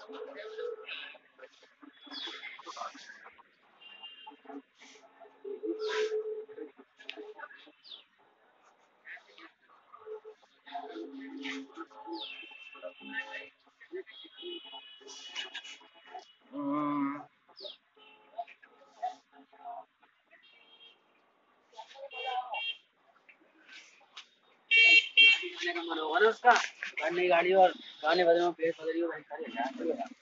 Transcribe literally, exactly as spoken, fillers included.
Mm, गाने का मन होगा ना उसका, गाने गाड़ी और गाने बजने में पेट बदली हो